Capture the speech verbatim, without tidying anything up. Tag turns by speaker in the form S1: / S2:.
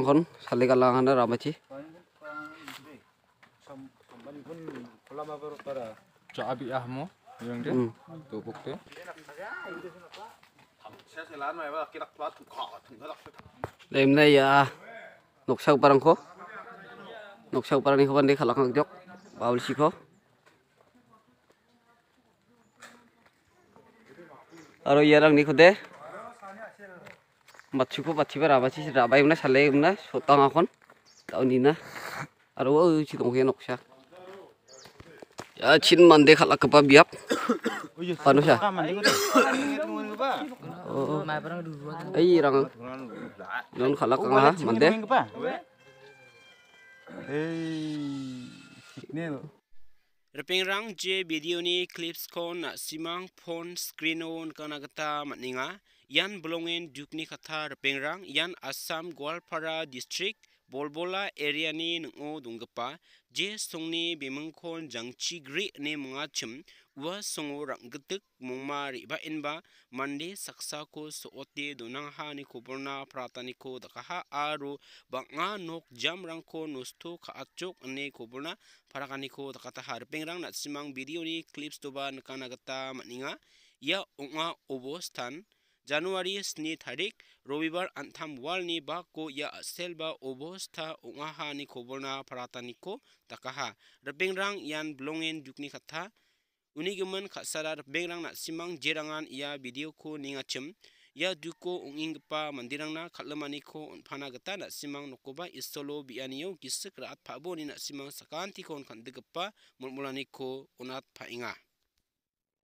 S1: kon sale kalangan ramachi.
S2: Cabi ahmo yang dia tu bukti.
S1: Lem này ya nục sau parang ko nục sau parang ni ko bande khalak jok baul si ko aro yarang ni ko de matchu ko matchi bara bachi rabai na sale na sotang akon tauni na aro o chi dong he nok sa ya chin mande khalak pa biap panu sa oh ai rang non khalak nga mande
S3: Repingrang je video ni clips kon na simang phone screen on kana kata matninga yan belongen dukni kata repingrang yan Assam Gwalpara district Bolbola area ni ngo dunggepa je songni bimengkon Jangchigre ne mengacem wa songo ranggetek mongma riba inba mande saksa ko soote donang ha ni koborna pratani ko dakaha aro banga nok jam rangko nosto kaacok ne koborna parakani ko dakata harpengrang na simang video ni clips toba nakana gata maninga ya onga obostan Januari sni tarik Robibar antam wal ni bako ya selba obosta onga ha ni koborna paratani ko dakaha repengrang yan blongen dukni kata Unigemen kasadar bengrang na simang jerangan ia video ko ningacem ya duko Nesoenggipa mandirang na katlemani ko unpana gata na simang nokoba isolo bianio gisek raat pabo ni na simang Sakantikon kan degepa mulmulani ko unat painga.